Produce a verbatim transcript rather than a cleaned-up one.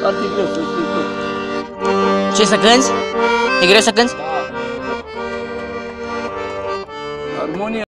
foarte greu să știi tu. Ce, să cânti? E greu să cânti? Armonia.